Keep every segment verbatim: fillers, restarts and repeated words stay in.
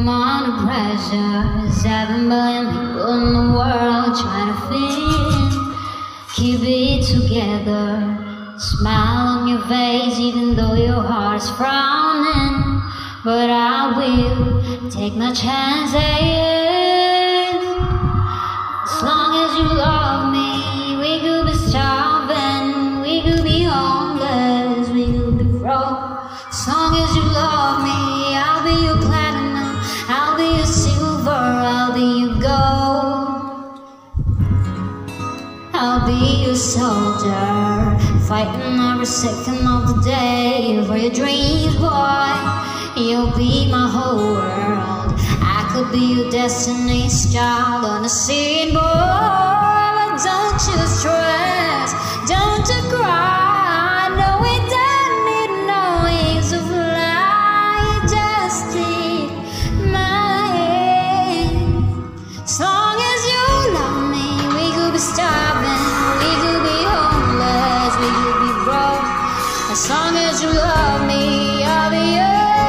I'm under pressure. Seven billion people in the world trying to fit in. Keep it together. Smile on your face even though your heart's frowning. But I will take my chances. As long as you love me, we could be starving, we could be homeless, we could be broke. As long as you love me, I'll be your platinum, I'll be your silver, I'll be your gold. I'll be your soldier, fighting every second of the day for your dreams, boy. You'll be my whole world. I could be your destiny's child on the scene, boy. But don't you stress, don't you cry. No, we don't need no wings to fly. You just need my hand. As long as you love me, we could be starving, we could be homeless, we could be broke. As long as you love me, I'll be yours.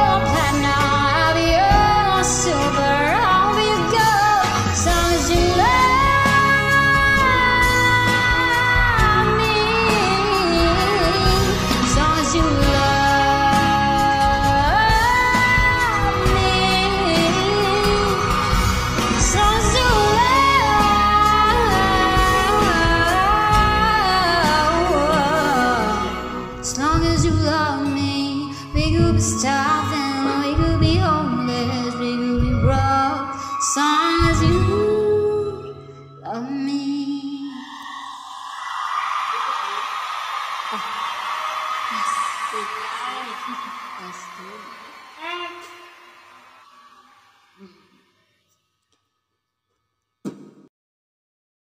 Starving, we could be homeless, we could be broke. As long as you love me. Oh. Yes. Yes.